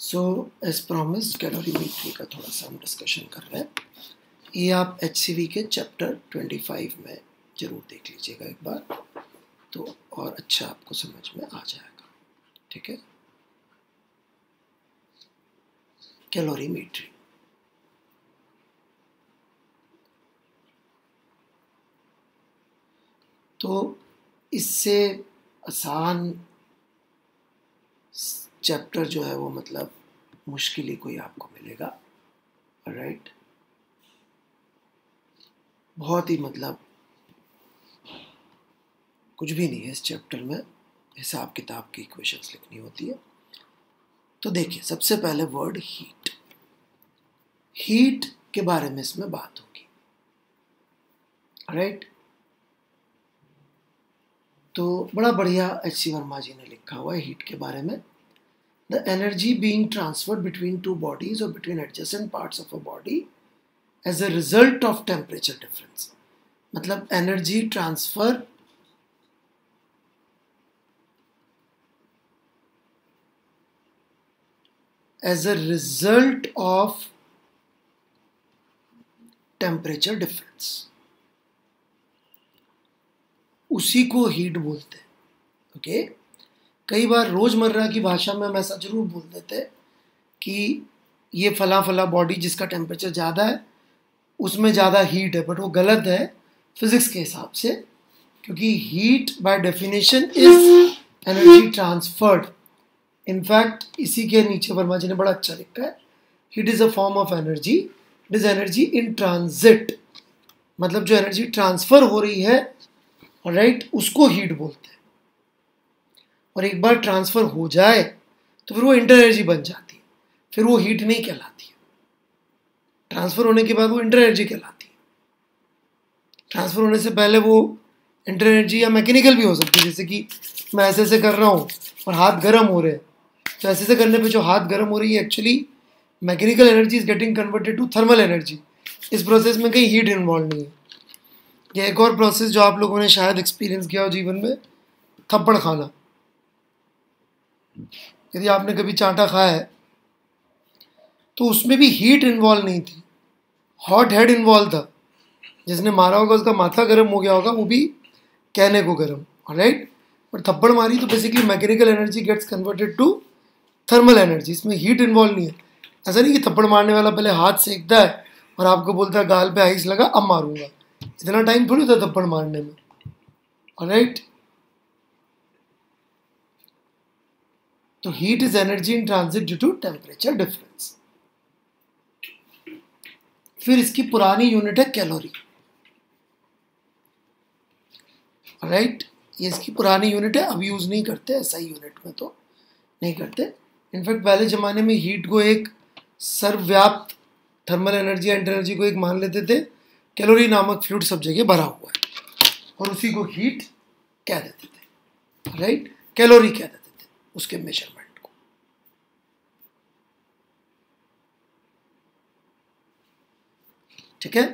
So as promised calorimetry का थोड़ा सा हम डिस्कशन कर रहे हैं। ये आप HCV के चैप्टर 25 में ज़रूर देख लीजिएगा एक बार, तो और अच्छा आपको समझ में आ जाएगा। ठीक है, कैलोरीमेट्री। तो इससे आसान चैप्टर जो है वो मतलब मुश्किल ही कोई आपको मिलेगा। राइट, बहुत ही मतलब कुछ भी नहीं है इस चैप्टर में, हिसाब किताब की इक्वेशंस लिखनी होती है। तो देखिए, सबसे पहले वर्ड हीट। हीट के बारे में इसमें बात होगी। राइट, तो बड़ा बढ़िया HC वर्मा जी ने लिखा हुआ है हीट के बारे में। The energy being transferred between two bodies और between adjacent parts of a body as a result of temperature difference. मतलब energy transfer as a result of temperature difference, उसी को हीट बोलते हैं। ओके, कई बार रोजमर्रा की भाषा में हम ऐसा जरूर बोल देते हैं कि ये फला फला बॉडी जिसका टेम्परेचर ज़्यादा है उसमें ज़्यादा हीट है, बट वो गलत है फिजिक्स के हिसाब से, क्योंकि heat by definition is energy transferred. In fact इसी के नीचे वर्मा जी ने बड़ा अच्छा लिखा है, heat is a form of energy, it is energy in transit. मतलब जो एनर्जी ट्रांसफर हो रही है, राइट, उसको हीट बोलते हैं। और एक बार ट्रांसफर हो जाए तो फिर वो इंटर एनर्जी बन जाती है, फिर वो हीट नहीं कहलाती है। ट्रांसफर होने के बाद वो इंटर एनर्जी कहलाती है। ट्रांसफर होने से पहले वो इंटर एनर्जी या मैकेनिकल भी हो सकती है, जैसे कि मैं ऐसे ऐसे कर रहा हूँ और हाथ गर्म हो रहे हैं, तो ऐसे ऐसे करने पे जो हाथ गर्म हो रही है actually mechanical energy is getting converted to thermal energy. इस प्रोसेस में कहीं हीट इन्वॉल्व नहीं है। या एक और प्रोसेस जो आप लोगों ने शायद एक्सपीरियंस किया हो जीवन में, थप्पड़ खाना। यदि आपने कभी चांटा खाया है तो उसमें भी हीट इन्वॉल्व नहीं थी, हॉट हेड इन्वॉल्व था। जिसने मारा होगा उसका माथा गर्म हो गया होगा, वो भी कहने को गर्म, राइट। पर थप्पड़ मारी तो basically mechanical energy gets converted to thermal energy, इसमें हीट इन्वॉल्व नहीं है। ऐसा नहीं कि थप्पड़ मारने वाला पहले हाथ सेकता है और आपको बोलता है गाल पे आइस लगा अब मारूंगा, इतना टाइम थोड़ी था थप्पड़ मारने में, राइट। तो heat is energy in transit due to temperature difference. फिर इसकी पुरानी यूनिट है कैलोरी, राइट। ये इसकी पुरानी यूनिट है, अब यूज नहीं करते SI यूनिट में, तो नहीं करते। इनफैक्ट पहले ज़माने में हीट को एक सर्वव्याप्त थर्मल एनर्जी एंड एनर्जी को एक मान लेते थे। कैलोरी नामक फ्लूइड सब जगह भरा हुआ है और उसी को हीट कह देते थे, राइट। कैलोरी कह देते थे उसके मेजरमेंट को। ठीक है,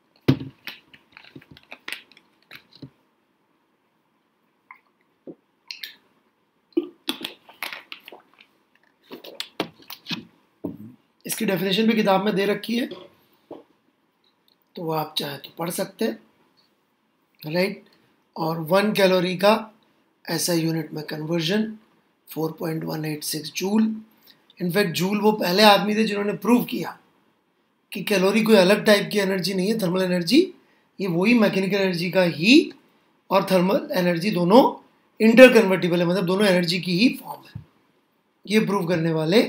इसकी डेफिनेशन भी किताब में दे रखी है, तो वो आप चाहे तो पढ़ सकते हैं, राइट। और 1 कैलोरी का SI यूनिट में कन्वर्जन 4.186 जूल। इनफैक्ट जूल वो पहले आदमी थे जिन्होंने प्रूव किया कि कैलोरी कोई अलग टाइप की एनर्जी नहीं है, थर्मल एनर्जी, ये वही मैकेनिकल एनर्जी का ही और थर्मल एनर्जी दोनों इंटर कन्वर्टिबल है, मतलब दोनों एनर्जी की ही फॉर्म है। ये प्रूव करने वाले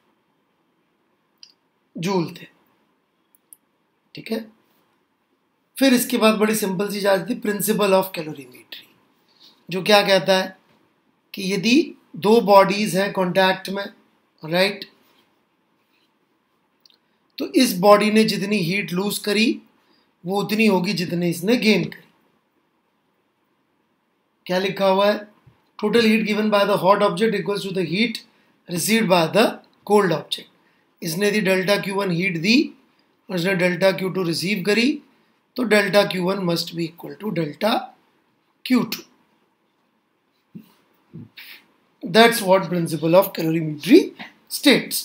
जूल थे। ठीक है, फिर इसके बाद बड़ी सिंपल सी जाती थी प्रिंसिपल ऑफ कैलोरीमेट्री, जो क्या कहता है कि यदि दो बॉडीज हैं कांटेक्ट में, राइट, तो इस बॉडी ने जितनी हीट लूज करी वो उतनी होगी जितनी इसने गेन करी। क्या लिखा हुआ है, total heat given by the hot object equals to the heat received by the cold object. इसने दी डेल्टा Q1 हीट दी और इसने डेल्टा Q2 रिसीव करी, तो delta Q1 must be equal to delta Q2। That's what principle of calorimetry states.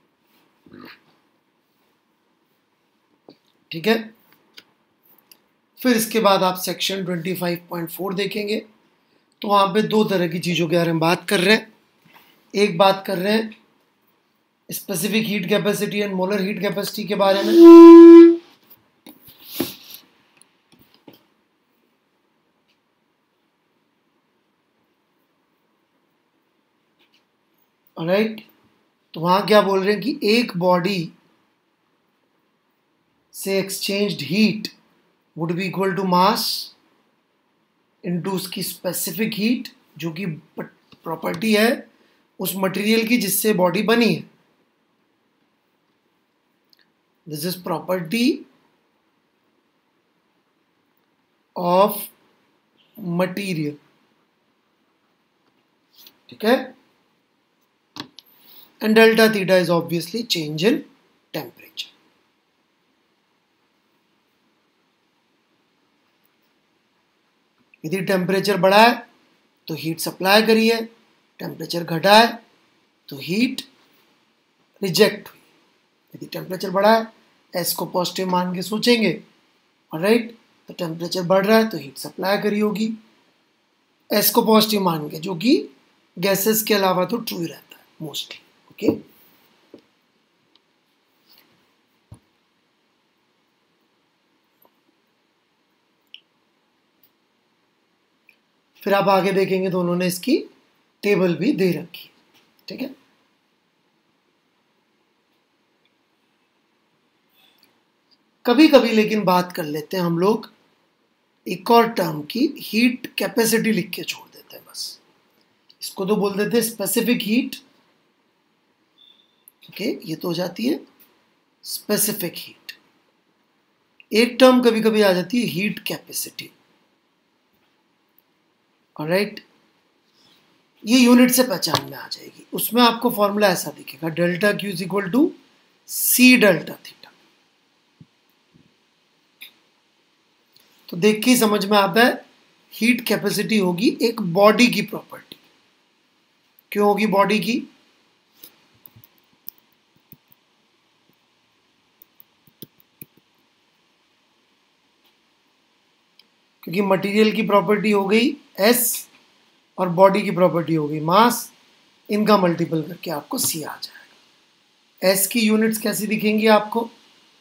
ठीक है, फिर इसके बाद आप सेक्शन 25.4 देखेंगे तो वहां पे दो तरह की चीज़ों के बारे में बात कर रहे हैं। एक बात कर रहे हैं specific heat capacity and molar heat capacity के बारे में। ऑलराइट, तो वहां क्या बोल रहे हैं कि एक बॉडी से exchanged heat would be equal to mass into उसकी स्पेसिफिक हीट, जो कि प्रॉपर्टी है उस मटेरियल की जिससे बॉडी बनी है। This is property of material. ठीक है, and delta theta is obviously change in temperature. यदि टेम्परेचर बढ़ा है तो हीट सप्लाई करी है, टेम्परेचर घटा है तो हीट रिजेक्ट हुई। यदि टेम्परेचर बढ़ा है, एस को पॉजिटिव मान के सोचेंगे, ऑलराइट, तो टेम्परेचर बढ़ रहा है तो हीट सप्लाई करी होगी, एस को पॉजिटिव मान के, जो कि गैसेस के अलावा तो ट्रू ही रहता है मोस्टली। ओके, फिर आप आगे देखेंगे तो उन्होंने इसकी टेबल भी दे रखी है। ठीक है, कभी कभी लेकिन बात कर लेते हैं हम लोग एक और टर्म की, हीट कैपेसिटी लिख के छोड़ देते हैं बस। इसको तो बोल देते हैं स्पेसिफिक हीट। ओके, ये तो हो जाती है स्पेसिफिक हीट। एक टर्म कभी कभी आ जाती है हीट कैपेसिटी। ऑलराइट, ये यूनिट से पहचान में आ जाएगी। उसमें आपको फॉर्मूला ऐसा दिखेगा, delta Q is equal to C delta theta. तो देख के ही समझ में आता है हीट कैपेसिटी होगी एक बॉडी की प्रॉपर्टी। क्यों होगी बॉडी की? क्योंकि मटेरियल की प्रॉपर्टी हो गई एस और बॉडी की प्रॉपर्टी हो गई मास, इनका मल्टीपल करके आपको सी आ जाएगा। एस की यूनिट्स कैसी दिखेंगी आपको?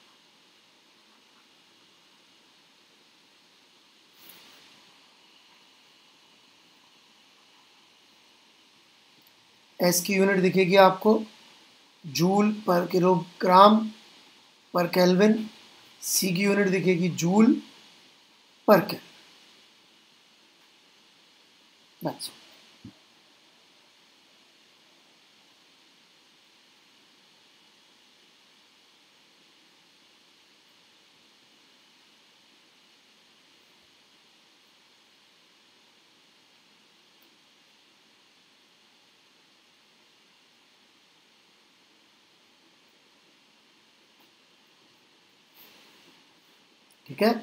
एस की यूनिट दिखेगी आपको जूल पर किलोग्राम पर केल्विन। सी की यूनिट दिखेगी जूल पर केल्विन। That's all. ठीक है,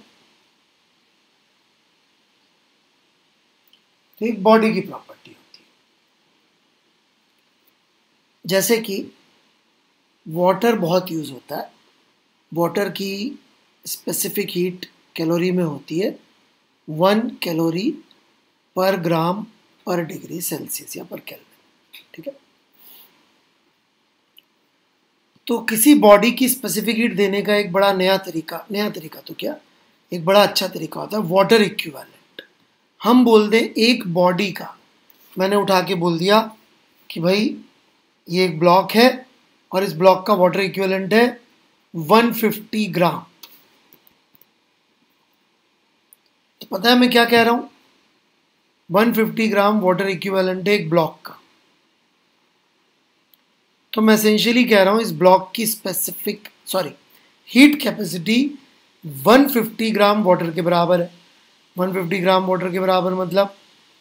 तो एक बॉडी की प्रॉपर्टी होती है। जैसे कि वाटर बहुत यूज होता है, वाटर की स्पेसिफिक हीट कैलोरी में होती है 1 कैलोरी पर ग्राम पर डिग्री सेल्सियस या पर केल्विन। ठीक है, तो किसी बॉडी की स्पेसिफिक हीट देने का एक बड़ा नया तरीका तो क्या, एक बड़ा अच्छा तरीका होता है वाटर इक्विवेलेंट। हम बोल दें एक बॉडी का, मैंने उठा के बोल दिया कि भाई ये एक ब्लॉक है और इस ब्लॉक का वाटर इक्विवेलेंट है 150 ग्राम। तो पता है मैं क्या कह रहा हूं? 150 ग्राम वाटर इक्विवेलेंट है एक ब्लॉक का। तो मैं एसेंशियली कह रहा हूं इस ब्लॉक की हीट कैपेसिटी 150 ग्राम वाटर के बराबर है। 150 ग्राम वाटर के बराबर मतलब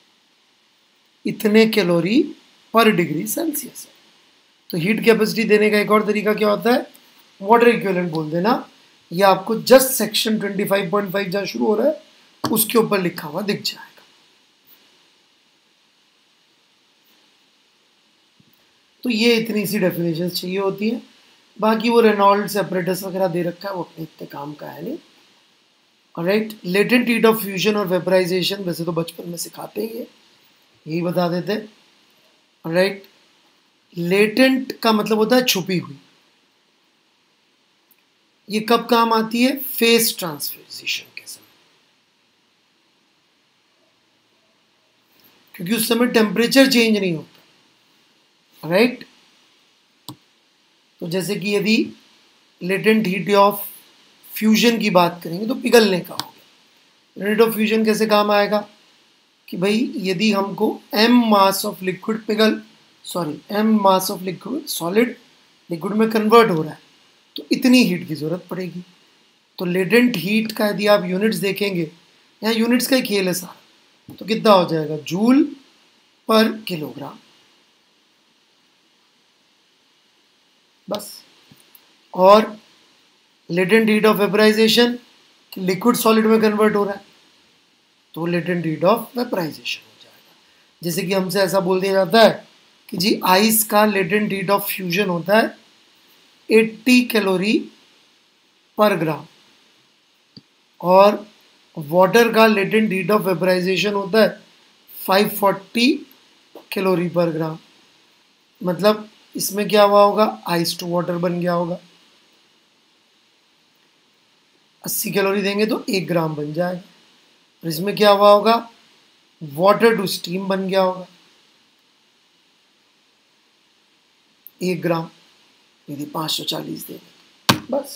इतने कैलोरी पर डिग्री सेल्सियस है। तो हीट कैपेसिटी देने का एक और तरीका क्या होता है? वाटर इक्विवेलेंट बोल देना। ये आपको जस्ट सेक्शन 25.5 जहां शुरू हो रहा है उसके ऊपर लिखा हुआ दिख जाएगा। तो ये इतनी सी डेफिनेशन चाहिए होती है, बाकी वो रेनॉल्ड्स एपरेटस वगैरह दे रखा है, वो अपने इतने काम का है नहीं। All right, latent heat of fusion और वेपराइजेशन वैसे तो बचपन में सिखाते ही है, यही बता देते हैं। ऑलराइट, लेटेंट का मतलब होता है छुपी हुई। ये कब काम आती है? फेस ट्रांसफॉर्मेशन के समय, क्योंकि उस समय टेम्परेचर चेंज नहीं होता। राइट, तो जैसे कि यदि लेटेंट हीट ऑफ फ्यूजन की बात करेंगे तो पिघलने का हो गया। हीट ऑफ फ्यूजन कैसे काम आएगा कि भाई यदि हमको m mass of liquid m mass of liquid solid liquid में कन्वर्ट हो रहा है, तो इतनी हीट की जरूरत पड़ेगी। तो लेटेंट हीट का यदि आप यूनिट्स देखेंगे, यहाँ यूनिट्स का ही खेल है सारा, तो कितना हो जाएगा? जूल पर किलोग्राम, बस। और latent heat of vaporization, liquid solid में कन्वर्ट हो रहा है, तो लेटेंट हीट ऑफ वेपराइजेशन हो जाएगा। जैसे कि हमसे ऐसा बोल दिया जाता है कि जी आइस का लेटेंट हीट ऑफ फ्यूजन होता है 80 कैलोरी पर ग्राम, और वाटर का लेटेंट हीट ऑफ वेपराइजेशन होता है 540 कैलोरी पर ग्राम। मतलब इसमें क्या हुआ होगा? आइस टू वाटर बन गया होगा। 80 कैलोरी देंगे तो 1 ग्राम बन जाएगा। और इसमें क्या हुआ होगा? वाटर टू स्टीम बन गया होगा 1 ग्राम, यदि 540 देंगे, बस।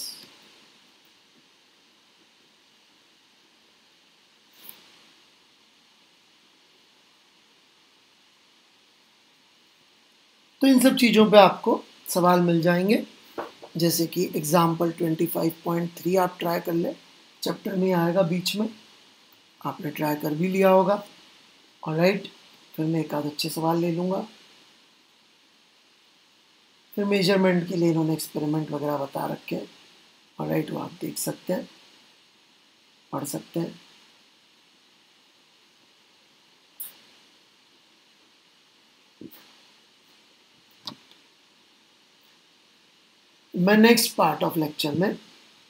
तो इन सब चीज़ों पे आपको सवाल मिल जाएंगे, जैसे कि एग्जाम्पल 25.3 आप ट्राई कर लें, चैप्टर में आएगा बीच में, आपने ट्राई कर भी लिया होगा। ऑलराइट, फिर मैं एक आध अच्छे सवाल ले लूँगा। फिर मेजरमेंट के लिए इन्होंने एक्सपेरिमेंट वगैरह बता रखे हैं। ऑलराइट, वो आप देख सकते हैं, पढ़ सकते हैं। मैं नेक्स्ट पार्ट ऑफ लेक्चर में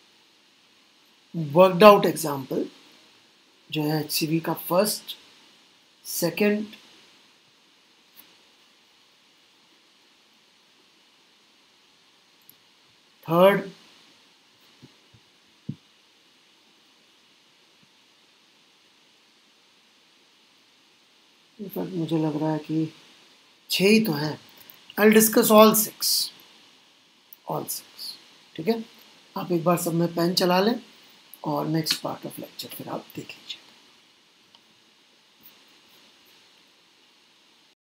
वर्कड आउट एग्जाम्पल जो है HCV का फर्स्ट, सेकंड, थर्ड, इनफैक्ट मुझे लग रहा है कि 6 ही तो हैं। आई डिस्कस ऑल 6, ठीक है। आप एक बार सब में पेन चला लें और नेक्स्ट पार्ट ऑफ लेक्चर फिर आप देख लीजिए।